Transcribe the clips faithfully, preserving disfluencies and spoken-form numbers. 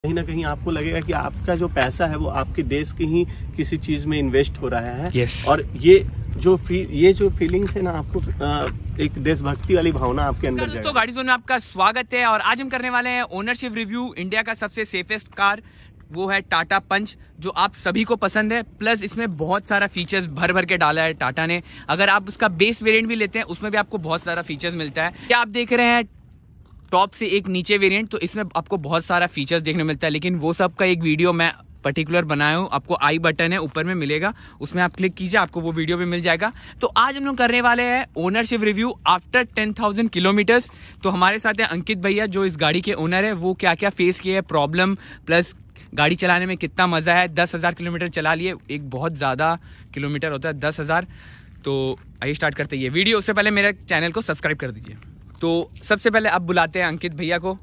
कहीं ना कहीं आपको लगेगा कि आपका जो पैसा है वो आपके देश के ही किसी चीज में इन्वेस्ट हो रहा है। yes. और ये जो ये जो फीलिंग्स है ना, आपको आ, एक देशभक्ति वाली भावना आपके अंदर जाएगी। तो गाड़ी जोन में आपका स्वागत है और आज हम करने वाले हैं ओनरशिप रिव्यू इंडिया का सबसे सेफेस्ट कार, वो है टाटा पंच, जो आप सभी को पसंद है। प्लस इसमें बहुत सारा फीचर्स भर भर के डाला है टाटा ने। अगर आप उसका बेस वेरिएंट भी लेते हैं उसमें भी आपको बहुत सारा फीचर्स मिलता है। क्या आप देख रहे हैं टॉप से एक नीचे वेरिएंट, तो इसमें आपको बहुत सारा फीचर्स देखने मिलता है, लेकिन वो सब का एक वीडियो मैं पर्टिकुलर बनाया हूँ। आपको आई बटन है ऊपर में मिलेगा, उसमें आप क्लिक कीजिए, आपको वो वीडियो भी मिल जाएगा। तो आज हम लोग करने वाले हैं ownership review after ten thousand kilometers. तो हमारे साथ है अंकित भैया, जो इस गाड़ी के ओनर है। वो क्या क्या फेस किए है प्रॉब्लम, प्लस गाड़ी चलाने में कितना मजा है। दस हजार किलोमीटर चला लिए, एक बहुत ज्यादा किलोमीटर होता है दस हजार। तो आइए स्टार्ट करते हैं ये वीडियो। उससे पहले मेरे चैनल को सब्सक्राइब कर दीजिए। तो सबसे पहले आप बुलाते हैं अंकित भैया को।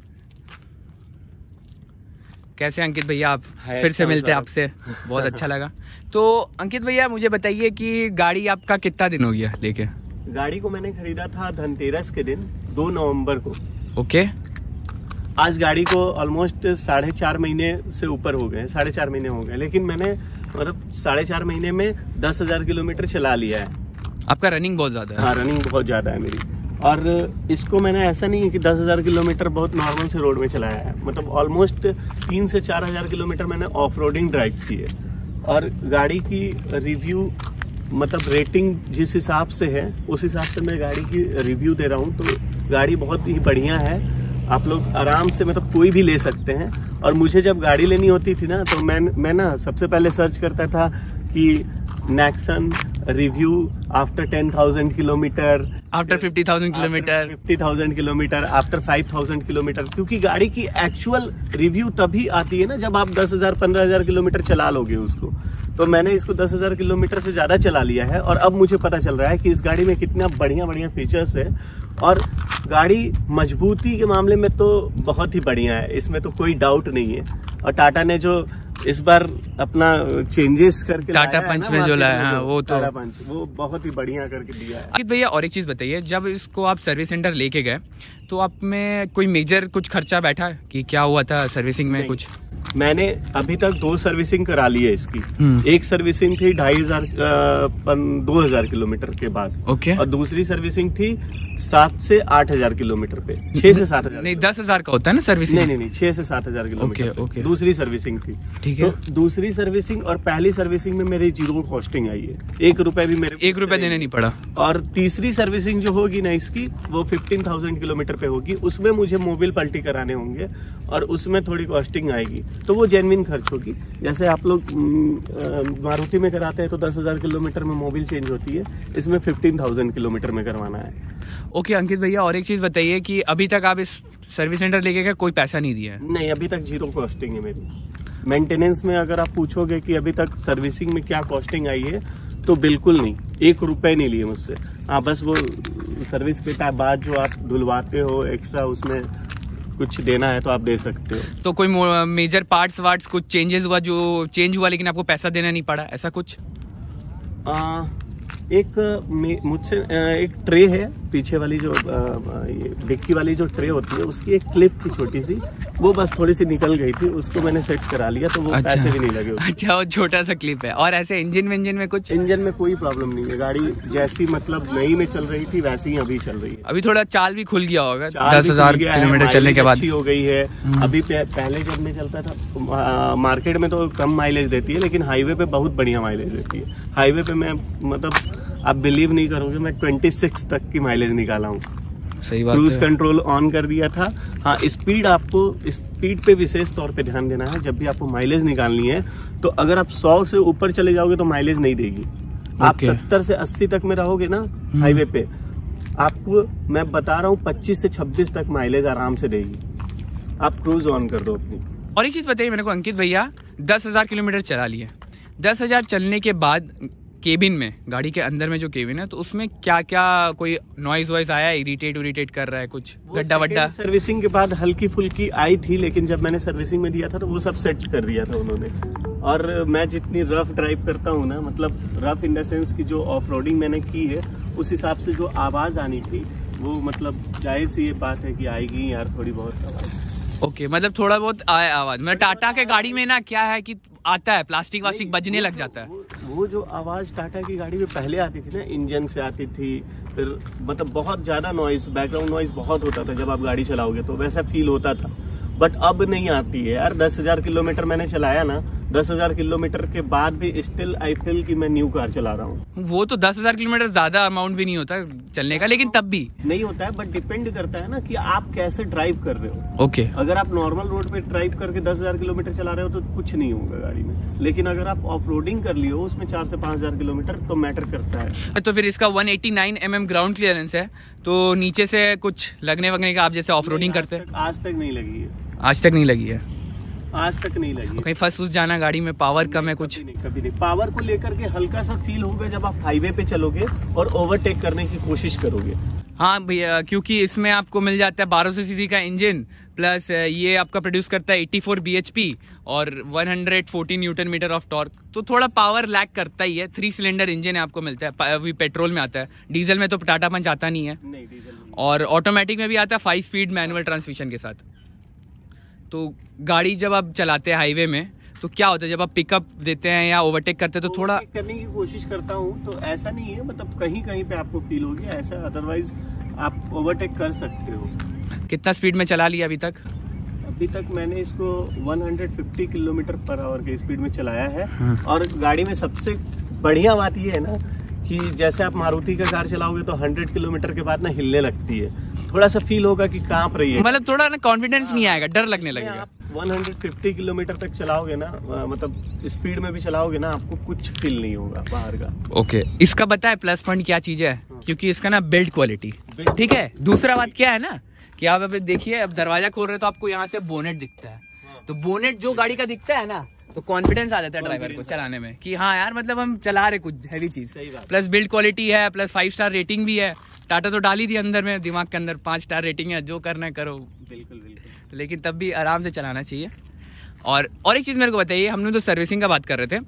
कैसे अंकित भैया, आप फिर से मिलते हैं आपसे, बहुत अच्छा लगा। तो अंकित भैया मुझे बताइए कि गाड़ी आपका कितना दिन हो गया लेके? गाड़ी को मैंने खरीदा था धनतेरस के दिन, दो नवंबर को। ओके। आज गाड़ी को ऑलमोस्ट साढ़े चार महीने से ऊपर हो गए, साढ़े चार महीने हो गए, लेकिन मैंने मतलब साढ़े चार महीने में दस हजार किलोमीटर चला लिया है। आपका रनिंग बहुत ज्यादा है? हाँ, रनिंग बहुत ज्यादा है मेरी। और इसको मैंने ऐसा नहीं है कि दस हजार किलोमीटर बहुत नॉर्मल से रोड में चलाया है, मतलब ऑलमोस्ट तीन से चार हजार किलोमीटर मैंने ऑफ रोडिंग ड्राइव की है। और गाड़ी की रिव्यू मतलब रेटिंग जिस हिसाब से है उस हिसाब से मैं गाड़ी की रिव्यू दे रहा हूँ। तो गाड़ी बहुत ही बढ़िया है, आप लोग आराम से मतलब कोई भी ले सकते हैं। और मुझे जब गाड़ी लेनी होती थी ना, तो मैं मैं ना सबसे पहले सर्च करता था कि Nexon review after ten thousand kilometer, after fifty thousand kilometer, fifty thousand kilometer, after five thousand kilometer. क्योंकि गाड़ी की एक्चुअल रिव्यू तभी आती है ना जब आप दस हजार पंद्रह हजार किलोमीटर चला लोगे उसको। तो मैंने इसको दस हजार किलोमीटर से ज्यादा चला लिया है और अब मुझे पता चल रहा है कि इस गाड़ी में कितना बढ़िया बढ़िया फीचर्स है। और गाड़ी मजबूती के मामले में तो बहुत ही बढ़िया है, इसमें तो कोई डाउट नहीं है। और टाटा ने जो इस बार अपना चेंजेस करके टाटा पंच में जो लाया है वो तो टाटा पंच वो बहुत ही बढ़िया करके दिया है। अंकित भैया और एक चीज बताइए, जब इसको आप सर्विस सेंटर लेके गए तो आप में कोई मेजर कुछ खर्चा बैठा है कि क्या हुआ था सर्विसिंग में? कुछ मैंने अभी तक दो सर्विसिंग करा ली है इसकी। एक सर्विसिंग थी ढाई हजार दो हजार किलोमीटर के बाद। ओके। और दूसरी सर्विसिंग थी सात से आठ हजार किलोमीटर पे, छह से सात हजार नहीं दस हजार का होता है ना सर्विसिंग? नहीं नहीं नहीं छह से सात हजार किलोमीटर। Okay okay. दूसरी सर्विसिंग थी। ठीक है। तो दूसरी सर्विसिंग और पहली सर्विसिंग में मेरी जीरो कॉस्टिंग आई है, एक रुपए भी मेरे एक रुपए देने नहीं पड़ा। और तीसरी सर्विसिंग जो होगी ना इसकी, वो फिफ्टीन थाउजेंड किलोमीटर पे होगी। उसमें मुझे मोबिल पल्टी कराने होंगे और उसमें थोड़ी कॉस्टिंग आएगी, तो वो जेन्युइन खर्च होगी। जैसे आप लोग मारुति में कराते हैं तो दस हजार किलोमीटर में मोबिल चेंज होती है, इसमें फिफ्टीन थाउजेंड किलोमीटर में करवाना है। ओके अंकित भैया, और एक चीज बताइए कि अभी तक आप इस सर्विस सेंटर लेके गए, कोई पैसा नहीं दिया है? नहीं, अभी तक जीरो कॉस्टिंग है मेरी। मेंटेनेंस में अगर आप पूछोगे कि अभी तक सर्विसिंग में क्या कॉस्टिंग आई है, तो बिल्कुल नहीं, एक रुपए नहीं लिए मुझसे। हाँ, बस वो सर्विस के बाद जो आप धुलवाते हो एक्स्ट्रा, उसमें कुछ देना है तो आप दे सकते हो। तो कोई मेजर पार्ट्स वार्ट्स कुछ चेंजेस हुआ जो चेंज हुआ लेकिन आपको पैसा देना नहीं पड़ा, ऐसा कुछ? आ, एक मुझसे एक ट्रे है पीछे वाली, जो ये डिक्की वाली जो ट्रे होती है, उसकी एक क्लिप थी छोटी सी, वो बस थोड़ी सी निकल गई थी, उसको मैंने सेट करा लिया, तो वो अच्छा, पैसे भी नहीं लगे। अच्छा, वो छोटा सा क्लिप है। और ऐसे इंजन विंजन में कुछ? इंजन में कोई प्रॉब्लम नहीं है, गाड़ी जैसी मतलब नई में चल रही थी वैसी ही अभी चल रही है। अभी थोड़ा चाल भी खुल गया होगा दस हजार किलोमीटर चलने के बाद, अच्छी हो गई है। अभी पहले जब मैं चलता था मार्केट में तो कम माइलेज देती है, लेकिन हाईवे पे बहुत बढ़िया माइलेज देती है। हाईवे पे मैं मतलब आप बिलीव नहीं करोगे, मैं छब्बीस तक की माइलेज निकाला हूँ। सही बात। क्रूज कंट्रोल ऑन कर दिया था। हाँ, स्पीड, आपको स्पीड पे विशेष तौर पे ध्यान देना है। जब भी आपको माइलेज निकालनी है तो अगर आप सौ से ऊपर चले जाओगे तो माइलेज नहीं देगी। आप सत्तर से अस्सी तक में रहोगे ना हाईवे पे, आपको मैं बता रहा हूँ पच्चीस से छब्बीस तक माइलेज आराम से देगी। आप क्रूज ऑन कर दो अपनी। और एक चीज बताइए मेरे को अंकित भैया, दस हजार किलोमीटर चला लिए, दस हजार चलने के बाद केबिन में, गाड़ी के अंदर में जो केबिन है, तो उसमें क्या क्या कोई नॉइज वॉइस आया, इरिटेट उरिटेट कर रहा है कुछ, गड्ढा वड्ढा? सर्विसिंग के बाद हल्की फुल्की आई थी, लेकिन जब मैंने सर्विसिंग में दिया था तो वो सब सेट कर दिया था उन्होंने। और मैं जितनी रफ ड्राइव करता हूँ ना, मतलब रफ इन द सेंस की जो ऑफ रोडिंग मैंने की है, उस हिसाब से जो आवाज आनी थी वो मतलब जाहिर सी ये बात है कि आएगी यार थोड़ी बहुत आवाज। ओके okay, मतलब थोड़ा बहुत आए आवाज। मतलब टाटा के गाड़ी में ना क्या है कि आता है प्लास्टिक वास्टिक बजने लग जाता है। वो, वो जो आवाज टाटा की गाड़ी में पहले आती थी ना, इंजन से आती थी, फिर मतलब बहुत ज्यादा नॉइज, बैकग्राउंड नॉइज बहुत होता था जब आप गाड़ी चलाओगे तो वैसा फील होता था। बट अब नहीं आती है यार। दस हजार किलोमीटर मैंने चलाया ना, दस हजार किलोमीटर के बाद भी स्टिल आई फील कि मैं न्यू कार चला रहा हूँ। वो तो दस हजार किलोमीटर ज्यादा अमाउंट भी नहीं होता चलने का, लेकिन तब भी नहीं होता है। बट डिपेंड करता है ना कि आप कैसे ड्राइव कर रहे हो। Okay okay. अगर आप नॉर्मल रोड पे ड्राइव करके दस हजार किलोमीटर चला रहे हो तो कुछ नहीं होगा गाड़ी में, लेकिन अगर आप ऑफ रोडिंग कर लियो उसमें चार से पांच हजार किलोमीटर तो मैटर करता है। तो फिर इसका one eighty nine M M ground clearance है, तो नीचे से कुछ लगने वगने का आप जैसे ऑफ रोडिंग करते हैं? आज तक नहीं लगी है। आज तक नहीं लगी है? आज तक नहीं लगी। कहीं फंस फंस जाना गाड़ी में, पावर कम है कुछ? कभी नहीं, कभी नहीं। पावर को लेकर के हल्का सा फील होगा जब आप हाईवे पे चलोगे और ओवरटेक करने की कोशिश करोगे। हाँ भैया, क्योंकि इसमें आपको मिल जाता है बारह सौ सीसी का इंजन, प्लस ये आपका प्रोड्यूस करता है चौरासी बीएचपी और एक सौ चौदह न्यूटन मीटर ऑफ टॉर्क, तो थोड़ा पावर लैक करता ही है। थ्री सिलेंडर इंजन है आपको मिलता है, अभी पेट्रोल में आता है, डीजल में तो टाटा पंच आता नहीं है। नहीं, डीजल में। और ऑटोमेटिक में भी आता है फाइव स्पीड मैनुअल ट्रांसमिशन के साथ। तो गाड़ी जब आप चलाते हैं हाईवे में तो क्या होता है, जब आप पिकअप देते हैं या ओवरटेक करते हैं तो थोड़ा करने की कोशिश करता हूँ, तो ऐसा नहीं है, मतलब कहीं कहीं पे आपको फील होगी ऐसा, अदरवाइज आप ओवरटेक कर सकते हो। कितना स्पीड में चला लिया अभी तक? अभी तक मैंने इसको एक सौ पचास किलोमीटर पर आवर के स्पीड में चलाया है। और गाड़ी में सबसे बढ़िया बात ये है ना कि जैसे आप मारुति का कार चलाओगे तो सौ किलोमीटर के बाद ना हिलने लगती है, थोड़ा सा फील होगा कि कांप रही है, मतलब थोड़ा ना कॉन्फिडेंस नहीं आएगा, डर लगने लगेगा। आप एक सौ पचास किलोमीटर तक चलाओगे ना, मतलब स्पीड में भी चलाओगे ना, आपको कुछ फील नहीं होगा बाहर का। Okay okay. इसका बताए प्लस पॉइंट क्या चीज है? क्योंकि इसका ना बिल्ड क्वालिटी ठीक है। दूसरा बात क्या है ना कि आप अभी देखिए, अब दरवाजा खोल रहे हो तो आपको यहाँ से बोनेट दिखता है, तो बोनेट जो गाड़ी का दिखता है ना तो कॉन्फिडेंस आ जाता है ड्राइवर को चलाने में कि हाँ यार मतलब हम चला रहे कुछ हैवी चीज। प्लस बिल्ड क्वालिटी है, प्लस फाइव स्टार रेटिंग भी है। टाटा तो डाल ही दी अंदर में, दिमाग के अंदर पांच स्टार रेटिंग है, जो करना है करो। बिल्कुल बिल्कुल, लेकिन तब भी आराम से चलाना चाहिए। और और एक चीज मेरे को बताइए, हम लोग तो सर्विसिंग का बात कर रहे थे,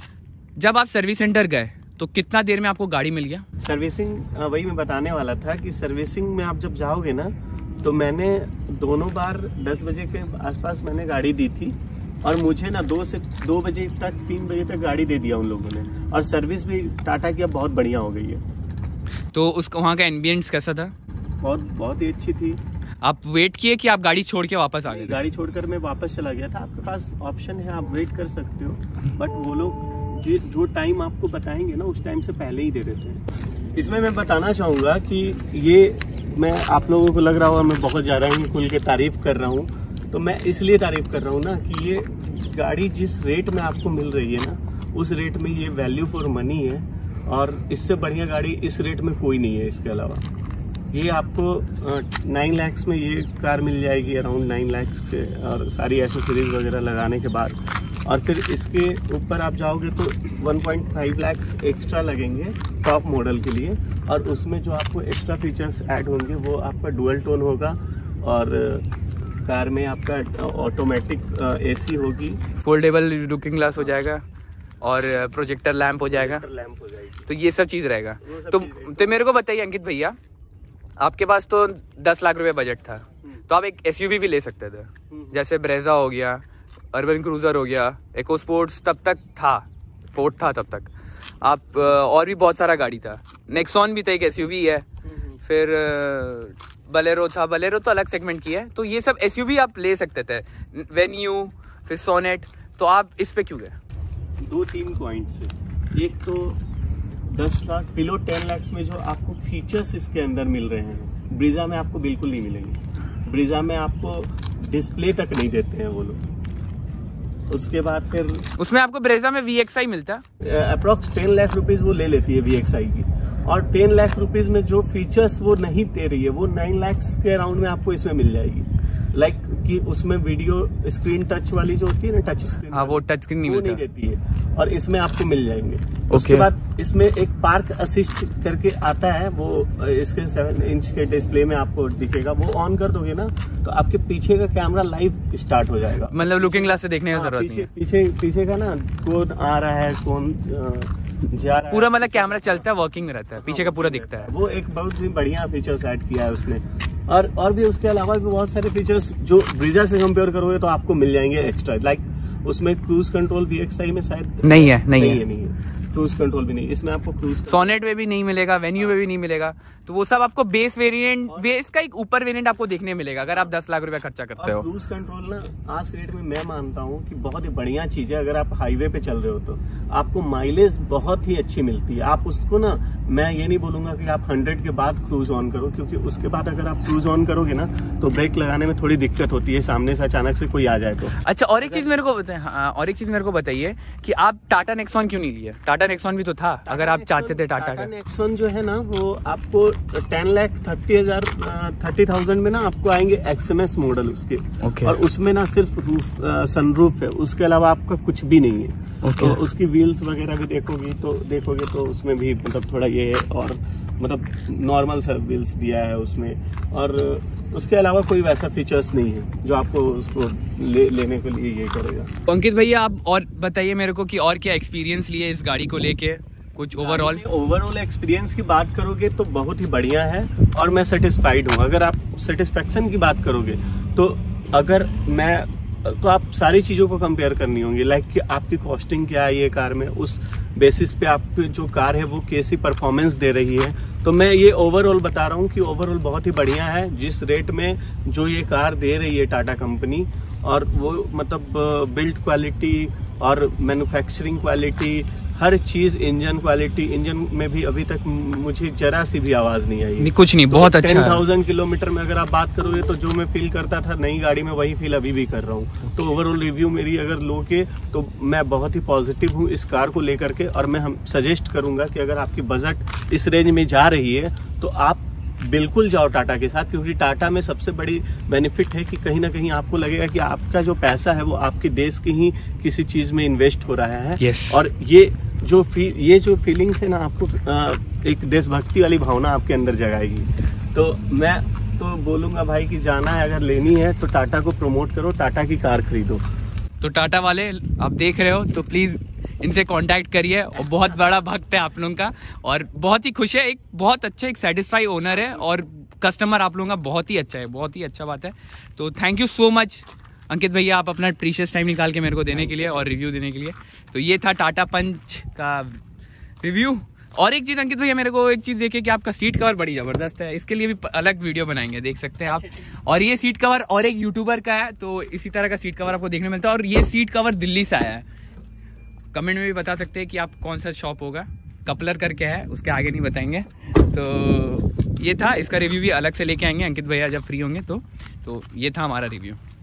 जब आप सर्विस सेंटर गए तो कितना देर में आपको गाड़ी मिल गया? सर्विसिंग वही मैं बताने वाला था कि सर्विसिंग में आप जब जाओगे ना, तो मैंने दोनों बार दस बजे के आसपास मैंने गाड़ी दी थी, और मुझे ना दो से दो बजे तक तीन बजे तक गाड़ी दे दिया उन लोगों ने, और सर्विस भी टाटा की अब बहुत बढ़िया हो गई है। तो उसका वहाँ का एम्बियंस कैसा था? बहुत बहुत ही अच्छी थी। आप वेट किए कि आप गाड़ी छोड़ के वापस आ गए? गाड़ी छोड़कर मैं वापस चला गया था। आपके पास ऑप्शन है, आप वेट कर सकते हो, बट वो लोग जो टाइम आपको बताएंगे ना उस टाइम से पहले ही दे देते हैं। इसमें मैं बताना चाहूँगा कि ये मैं आप लोगों को लग रहा होगा मैं बहुत ज़्यादा ही खुल के तारीफ कर रहा हूँ, तो मैं इसलिए तारीफ कर रहा हूँ ना कि ये गाड़ी जिस रेट में आपको मिल रही है ना, उस रेट में ये वैल्यू फॉर मनी है, और इससे बढ़िया गाड़ी इस रेट में कोई नहीं है। इसके अलावा ये आपको नाइन लैक्स में ये कार मिल जाएगी, अराउंड नाइन लैक्स से, और सारी एसेसरीज वगैरह लगाने के बाद। और फिर इसके ऊपर आप जाओगे तो one point five lakhs extra लगेंगे टॉप मॉडल के लिए, और उसमें जो आपको एक्स्ट्रा फीचर्स ऐड होंगे वो आपका डुअल टोन होगा, और कार में आपका ऑटोमेटिक एसी होगी, फोल्डेबल लुकिंग ग्लास हो जाएगा, और प्रोजेक्टर लैंप हो जाएगा लैंप हो जाएगी। तो ये सब चीज़ रहेगा। तो तो मेरे को बताइए अंकित भैया, आपके पास तो दस लाख रुपए बजट था, तो आप एक एसयूवी भी ले सकते थे, जैसे ब्रेजा हो गया, अर्बन क्रूजर हो गया, इको स्पोर्ट्स तब तक था, फोर्ड था तब तक, आप और भी बहुत सारा गाड़ी था, नेक्सॉन भी था, एक एसयूवी है, फिर बलेरो था, बलेरो तो अलग सेगमेंट की है। तो ये सब एसयूवी आप ले सकते थे, वेन्यू, फिर सोनेट, तो आप इस पे क्यों गए? दो तीन पॉइंट से। एक तो दस लाख बिलो टेन लाख में जो आपको फीचर्स इसके अंदर मिल रहे हैं, ब्रीजा में आपको बिल्कुल नहीं मिलेंगे। ब्रीजा में आपको डिस्प्ले तक नहीं देते हैं वो लोग। उसके बाद फिर उसमें आपको ब्रेजा में वी एक्स आई मिलता है, अप्रोक्स टेन लाख रुपीज वो ले लेती है वी एक्स आई की, और टेन लाख रुपीज में जो फीचर्स वो नहीं दे रही है वो नाइन लाख के अराउंड में आपको इसमें मिल जाएगी। लाइक like कि उसमें वीडियो स्क्रीन टच वाली जो होती है ना, टच स्क्रीन, हाँ, वो टच स्क्रीन नहीं, वो नहीं देती है, और इसमें आपको मिल जाएंगे। okay. उसके बाद इसमें एक पार्क असिस्ट करके आता है, वो इसके सेवन इंच के डिस्प्ले में आपको दिखेगा, वो ऑन कर दोगे ना तो आपके पीछे का कैमरा लाइव स्टार्ट हो जाएगा, मतलब लुकिंग ग्लास से देखने की जरूरत नहीं है। पीछे पीछे का ना कौन आ रहा है, कौन जा रहा है, पूरा मतलब कैमरा चलता है, वर्किंग में रहता है, पीछे का पूरा दिखता है। वो एक बहुत ही बढ़िया फीचर्स ऐड किया है उसने। और और भी उसके अलावा भी बहुत सारे फीचर्स जो ब्रीजा से कंपेयर करोगे तो आपको मिल जाएंगे एक्स्ट्रा। लाइक उसमें cruise control V X I में शायद नहीं है, नहीं, नहीं है, है, नहीं है क्रूज कंट्रोल भी नहीं, इसमें आपको क्रूज सोनेट में भी नहीं मिलेगा, वेन्यू में भी नहीं मिलेगा। तो वो सब आपको बेस वेरिएंट, बेस का एक ऊपर वेरिएंट आपको देखने मिलेगा अगर आप दस लाख रुपया खर्चा करते हो। क्रूज कंट्रोल ना आज के डेट में मैं मानता हूँ कि बहुत ही बढ़िया चीज है। अगर आप हाईवे पे चल रहे हो तो आपको माइलेज बहुत ही अच्छी मिलती है। आप उसको ना, मैं ये नहीं बोलूंगा कि आप हंड्रेड के बाद क्रूज ऑन करो, क्योंकि उसके बाद अगर आप क्रूज ऑन करोगे ना तो ब्रेक लगाने में थोड़ी दिक्कत होती है, सामने से अचानक से कोई आ जाए तो। अच्छा, और एक चीज मेरे को बताइए, हाँ, और एक चीज मेरे को बताइए कि आप टाटा नेक्सॉन क्यों नहीं लिए? टाटा नेक्सॉन भी तो था अगर आप चाहते थे टाटा का। नेक्सॉन जो है ना वो आपको टेन लाख थर्टी हजार थर्टी थाउजेंड में ना आपको आएंगे एक्सएमएस मॉडल उसके। okay. और उसमें ना सिर्फ रूफ सनरूफ है, उसके अलावा आपका कुछ भी नहीं है। okay. तो उसकी व्हील्स वगैरह भी देखोगे तो देखोगे तो उसमें भी मतलब थोड़ा ये है, और मतलब नॉर्मल सा व्हील्स दिया है उसमें, और उसके अलावा कोई वैसा फीचर्स नहीं है जो आपको उसको ले, लेने के लिए ये करेगा। अंकित भैया आप और बताइए मेरे को कि और क्या एक्सपीरियंस लिए इस गाड़ी को लेके, कुछ ओवरऑल ओवरऑल एक्सपीरियंस की बात करोगे तो बहुत ही बढ़िया है और मैं सेटिस्फाइड हूँ। अगर आप सेटिस्फेक्शन की बात करोगे तो अगर मैं तो आप सारी चीज़ों को कंपेयर करनी होंगी, लाइक कि आपकी कॉस्टिंग क्या है ये कार में, उस बेसिस पे आपकी जो कार है वो कैसी परफॉर्मेंस दे रही है। तो मैं ये ओवरऑल बता रहा हूँ कि ओवरऑल बहुत ही बढ़िया है। जिस रेट में जो ये कार दे रही है टाटा कंपनी, और वो मतलब बिल्ड क्वालिटी और मैन्युफैक्चरिंग क्वालिटी, हर चीज, इंजन क्वालिटी, इंजन में भी अभी तक मुझे जरा सी भी आवाज नहीं आई। नहीं, कुछ नहीं, तो बहुत अच्छा है। टेन थाउजेंड किलोमीटर में अगर आप बात करोगे तो जो मैं फील करता था नई गाड़ी में वही फील अभी भी कर रहा हूँ। तो ओवरऑल रिव्यू मेरी अगर लोगे तो मैं बहुत ही पॉजिटिव हूँ इस कार को लेकर के, और मैं हम सजेस्ट करूंगा कि अगर आपकी बजट इस रेंज में जा रही है तो आप बिल्कुल जाओ टाटा के साथ, क्योंकि टाटा में सबसे बड़ी बेनिफिट है कि कहीं ना कहीं आपको लगेगा कि आपका जो पैसा है वो आपके देश की ही किसी चीज में इन्वेस्ट हो रहा है। yes. और ये जो फी, ये जो फीलिंग्स है ना आपको आ, एक देशभक्ति वाली भावना आपके अंदर जगाएगी। तो मैं तो बोलूंगा भाई कि जाना है, अगर लेनी है तो टाटा को प्रमोट करो, टाटा की कार खरीदो। तो टाटा वाले आप देख रहे हो तो प्लीज इनसे कांटेक्ट करिए, और बहुत बड़ा भक्त है आप लोगों का और बहुत ही खुश है, एक बहुत अच्छा एक सेटिस्फाई ओनर है और कस्टमर आप लोगों का बहुत ही अच्छा है, बहुत ही अच्छा बात है। तो thank you so much Ankit भैया, आप अपना प्रीशियस टाइम निकाल के मेरे को देने के लिए और रिव्यू देने के लिए। तो ये था टाटा पंच का रिव्यू। और एक चीज़ अंकित भैया, मेरे को एक चीज़ देखिए कि आपका सीट कवर बड़ी ज़बरदस्त है, इसके लिए भी अलग वीडियो बनाएंगे, देख सकते हैं आप। और ये सीट कवर और एक यूट्यूबर का है, तो इसी तरह का सीट कवर आपको देखने मिलता है। और ये सीट कवर दिल्ली से आया है। कमेंट में भी बता सकते हैं कि आप कौन सा शॉप होगा, कपलर करके है, उसके आगे नहीं बताएंगे। तो ये था, इसका रिव्यू भी अलग से लेके आएंगे अंकित भैया जब फ्री होंगे तो। तो ये था हमारा रिव्यू।